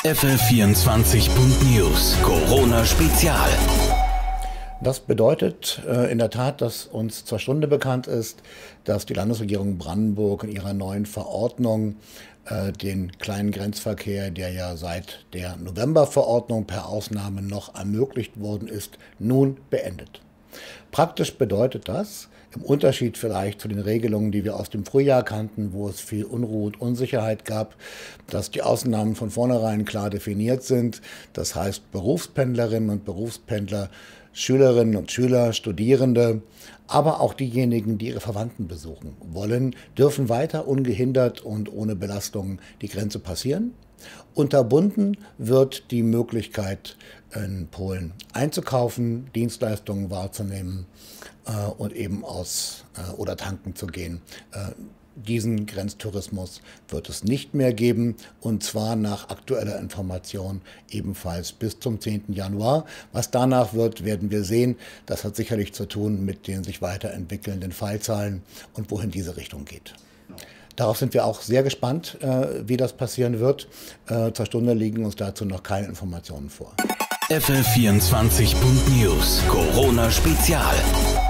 FL24.News Corona Spezial. Das bedeutet in der Tat, dass uns zur Stunde bekannt ist, dass die Landesregierung Brandenburg in ihrer neuen Verordnung den kleinen Grenzverkehr, der ja seit der Novemberverordnung per Ausnahme noch ermöglicht worden ist, nun beendet. Praktisch bedeutet das, im Unterschied vielleicht zu den Regelungen, die wir aus dem Frühjahr kannten, wo es viel Unruhe und Unsicherheit gab, dass die Ausnahmen von vornherein klar definiert sind. Das heißt, Berufspendlerinnen und Berufspendler, Schülerinnen und Schüler, Studierende, aber auch diejenigen, die ihre Verwandten besuchen wollen, dürfen weiter ungehindert und ohne Belastungen die Grenze passieren. Unterbunden wird die Möglichkeit, in Polen einzukaufen, Dienstleistungen wahrzunehmen und eben oder tanken zu gehen. Diesen Grenztourismus wird es nicht mehr geben, und zwar nach aktueller Information ebenfalls bis zum 10. Januar. Was danach wird, werden wir sehen. Das hat sicherlich zu tun mit den sich weiterentwickelnden Fallzahlen und wohin diese Richtung geht. Darauf sind wir auch sehr gespannt, wie das passieren wird. Zur Stunde liegen uns dazu noch keine Informationen vor. FL24.News Corona Spezial.